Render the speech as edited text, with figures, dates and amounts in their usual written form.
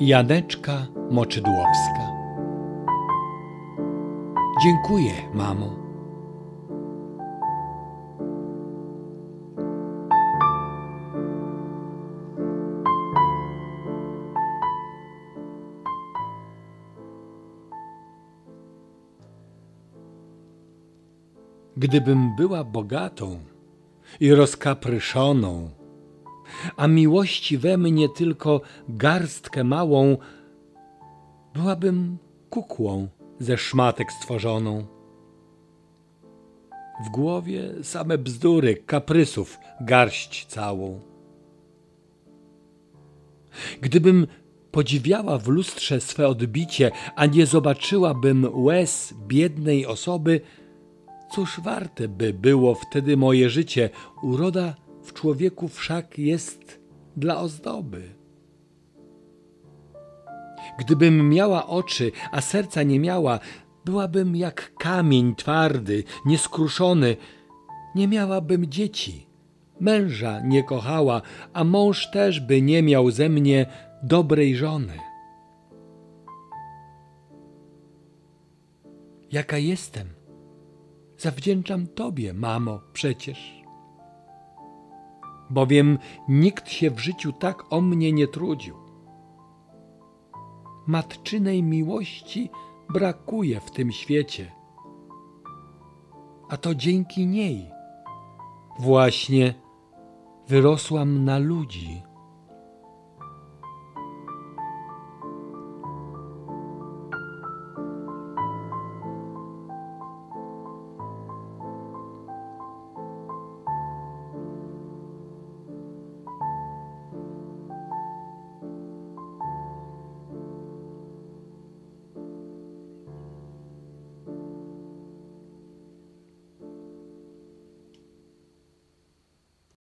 Janeczka Moczydłowska. Dziękuję, mamo. Gdybym była bogatą i rozkapryszoną, a miłości we mnie tylko garstkę małą, byłabym kukłą ze szmatek stworzoną. W głowie same bzdury, kaprysów garść całą. Gdybym podziwiała w lustrze swe odbicie, a nie zobaczyłabym łez biednej osoby, cóż warte by było wtedy moje życie? Uroda w człowieku wszak jest dla ozdoby. Gdybym miała oczy, a serca nie miała, byłabym jak kamień twardy, nieskruszony. Nie miałabym dzieci, męża nie kochała, a mąż też by nie miał ze mnie dobrej żony. Jaka jestem, zawdzięczam Tobie, mamo, przecież. Bowiem nikt się w życiu tak o mnie nie trudził. Matczynej miłości brakuje w tym świecie, a to dzięki niej właśnie wyrosłam na ludzi.